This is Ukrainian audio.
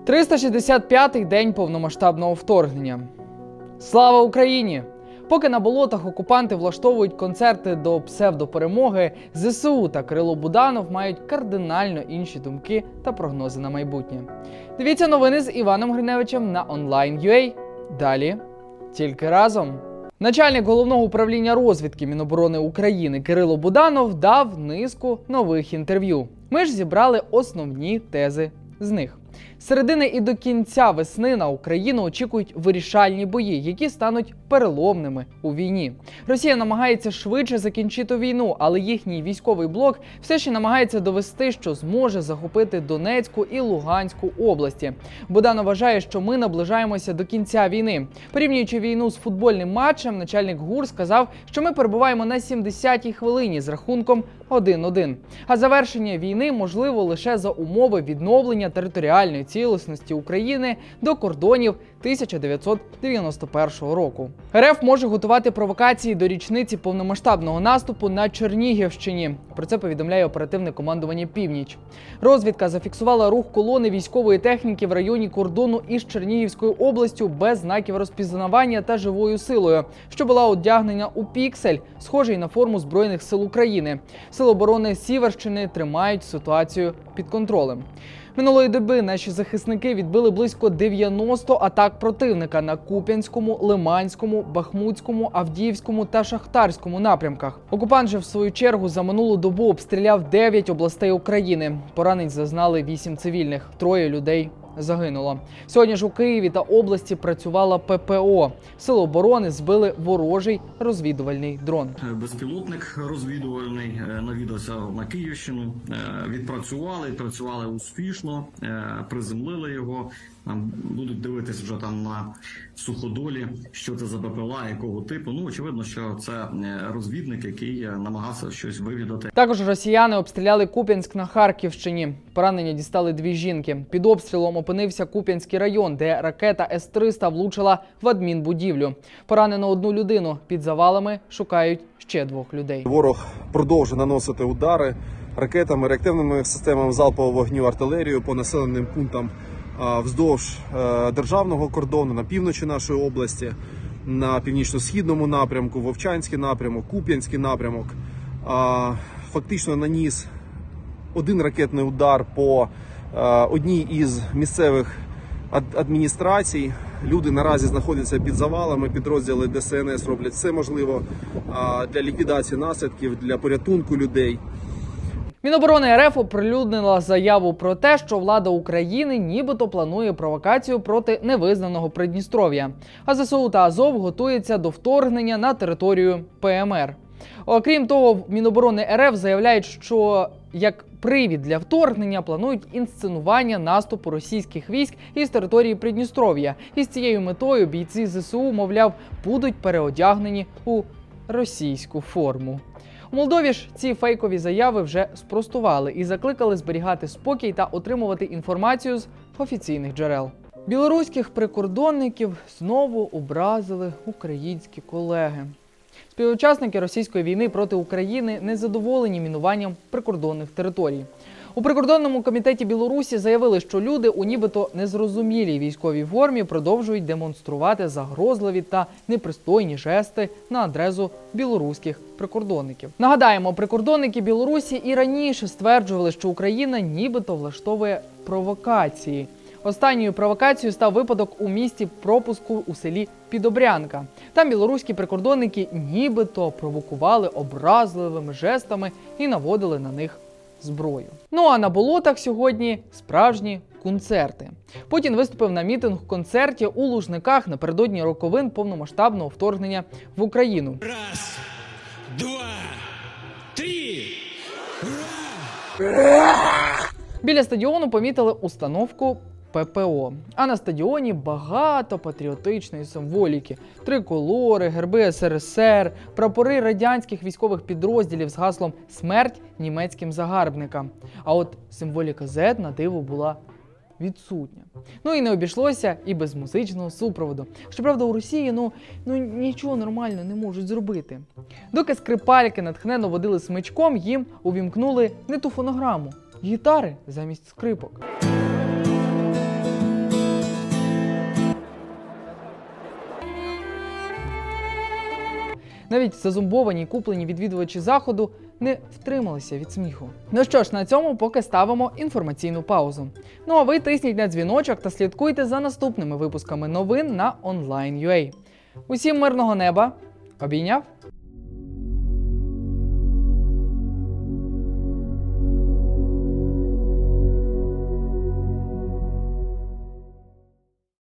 365-й день повномасштабного вторгнення. Слава Україні! Поки на болотах окупанти влаштовують концерти до псевдоперемоги, ЗСУ та Кирило Буданов мають кардинально інші думки та прогнози на майбутнє. Дивіться новини з Іваном Гриневичем на Online.ua. Далі тільки разом. Начальник Головного управління розвідки Міноборони України Кирило Буданов дав низку нових інтерв'ю. Ми ж зібрали основні тези з них. З середини і до кінця весни на Україну очікують вирішальні бої, які стануть переломними у війні. Росія намагається швидше закінчити війну, але їхній військовий блок все ще намагається довести, що зможе захопити Донецьку і Луганську області. Буданов вважає, що ми наближаємося до кінця війни. Порівнюючи війну з футбольним матчем, начальник ГУР сказав, що ми перебуваємо на 70-й хвилині з рахунком 1-1. А завершення війни можливо лише за умови відновлення територіальної цілісності України до кордонів 1991 року. РФ може готувати провокації до річниці повномасштабного наступу на Чернігівщині. Про це повідомляє оперативне командування «Північ». Розвідка зафіксувала рух колони військової техніки в районі кордону із Чернігівською областю без знаків розпізнавання та живою силою, що була одягнена у піксель, схожий на форму Збройних сил України. Сили оборони Сіверщини тримають ситуацію під контролем. Минулої доби наші захисники відбили близько 90 атак противника на Куп'янському, Лиманському, Бахмутському, Авдіївському та Шахтарському напрямках. Окупант же в свою чергу за минулу добу обстріляв 9 областей України. Поранень зазнали 8 цивільних, 3 людей загинуло. Сьогодні ж у Києві та області працювала ППО. Сили оборони збили ворожий розвідувальний дрон. Безпілотник розвідувальний навідався на Київщину. Відпрацювали успішно, приземлили його. Будуть дивитися вже там на суходолі, що це за БПЛА, якого типу. Очевидно, що це розвідник, який намагався щось вивідати. Також росіяни обстріляли Куп'янськ на Харківщині. Поранення дістали 2 жінки. Під обстрілом опинився Куп'янський район, де ракета С-300 влучила в адмінбудівлю. Поранено 1 людину. Під завалами шукають ще 2 людей. Ворог продовжує наносити удари ракетами, реактивними системами залпового вогню, артилерією по населеним пунктам вздовж державного кордону, на півночі нашої області, на північно-східному напрямку, Вовчанський напрямок, Куп'янський напрямок. Фактично наніс 1 ракетний удар по одній із місцевих адміністрацій. Люди наразі знаходяться під завалами, підрозділи ДСНС роблять все можливе для ліквідації наслідків, для порятунку людей. Міноборони РФ оприлюднила заяву про те, що влада України нібито планує провокацію проти невизнаного Придністров'я. А ЗСУ та Азов готуються до вторгнення на територію ПМР. Окрім того, Міноборони РФ заявляють, що як привід для вторгнення планують інсценування наступу російських військ із території Придністров'я. І з цією метою бійці ЗСУ, мовляв, будуть переодягнені у російську форму. У Молдові ж ці фейкові заяви вже спростували і закликали зберігати спокій та отримувати інформацію з офіційних джерел. Білоруських прикордонників знову образили українські колеги. Співучасники російської війни проти України незадоволені мінуванням прикордонних територій. У прикордонному комітеті Білорусі заявили, що люди у нібито незрозумілій військовій формі продовжують демонструвати загрозливі та непристойні жести на адресу білоруських прикордонників. Нагадаємо, прикордонники Білорусі і раніше стверджували, що Україна нібито влаштовує провокації. Останньою провокацією став випадок у місті пропуску у селі Підобрянка. Там білоруські прикордонники нібито провокували образливими жестами і наводили на них зброю. А на болотах сьогодні справжні концерти. Путін виступив на мітинг-концерті у Лужниках напередодні роковин повномасштабного вторгнення в Україну. 1, 2, 3! Біля стадіону помітили установку ППО. А на стадіоні багато патріотичної символіки. Триколори, герби СРСР, прапори радянських військових підрозділів з гаслом «Смерть німецьким загарбникам». А от символіка Z, на диво, була відсутня. І не обійшлося і без музичного супроводу. Щоправда, у Росії нічого нормально не можуть зробити. Доки скрипальки натхненно водили смичком, їм увімкнули не ту фонограму – гітари замість скрипок. Навіть зазумбовані й куплені відвідувачі заходу не втрималися від сміху. Ну що ж, на цьому поки ставимо інформаційну паузу. Ну а ви тисніть на дзвіночок та слідкуйте за наступними випусками новин на Online.ua. Усім мирного неба! Обійняв!